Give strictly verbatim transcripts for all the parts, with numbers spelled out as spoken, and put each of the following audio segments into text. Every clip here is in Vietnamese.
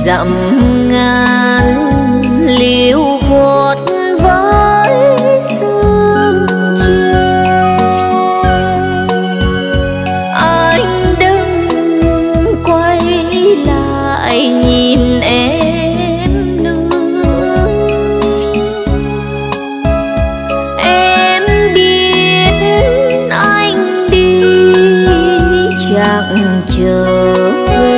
dặm ngàn liêu khuất với sương chiều. Anh đừng quay lại nhìn em nữa. Em biết anh đi chẳng trở về,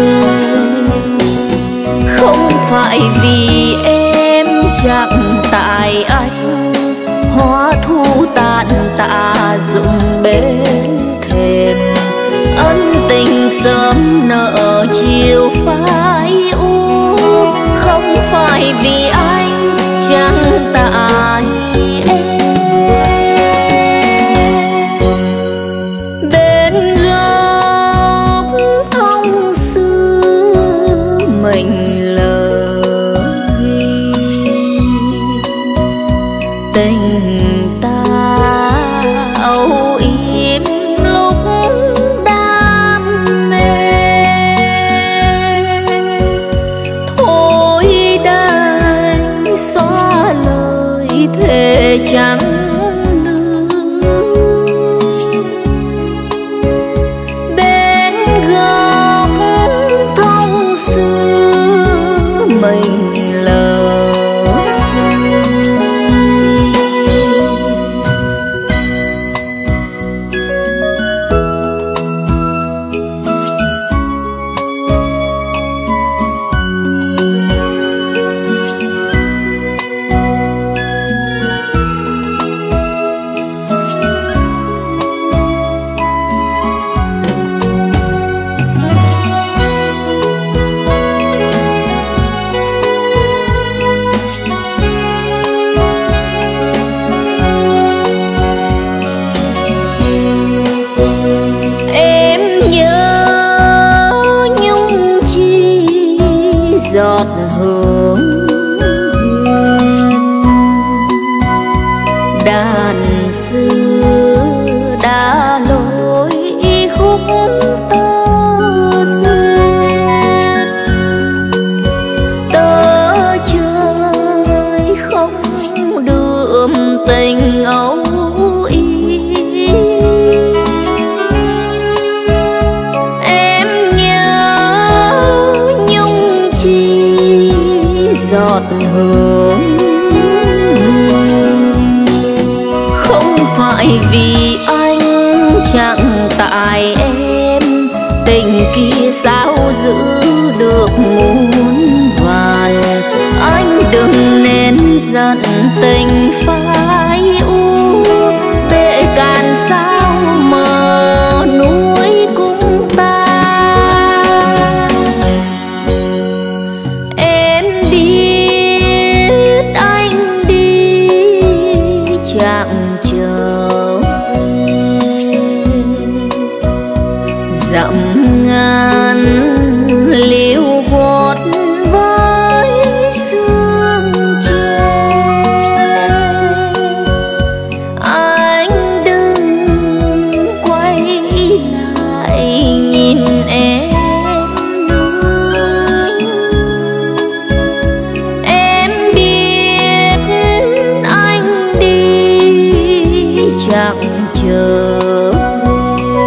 không phải vì em chẳng tại anh, hoa thu tàn tạ rụng bên thềm. Ân tình sớm nợ chiều phai u, không phải vì anh chẳng tại em. Bên góc thông xưa mình lờ ghi tình ta âu yếm lúc đam mê. Thôi đành xóa lời thề chẳng nữa. Bên góc thông xưa mình lờ giọt hương huyền. Đàn xưa đã lối khúc tơ duyên, tơ chơi không đượm tình âu yếm. Em nhớ nhung chi giọt hương, không phải vì anh chẳng tại em. Tình kia sao giữ được muôn vàn. Anh đừng nên giận tình phai u, bể cạn sao mờ núi cung ta. Em biết anh đi chẳng trở về, dặm ngàn liêu khuất với sương chiều. Anh đừng quay lại nhìn em nữa. Em biết anh đi chẳng trở về.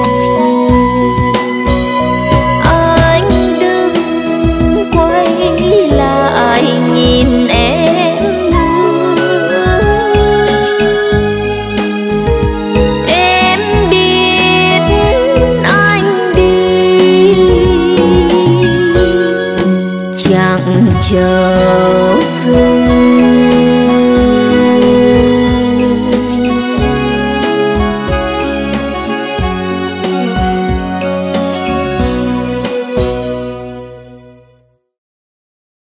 Anh đừng quay lại nhìn em nữa. Em biết anh đi chẳng trở về.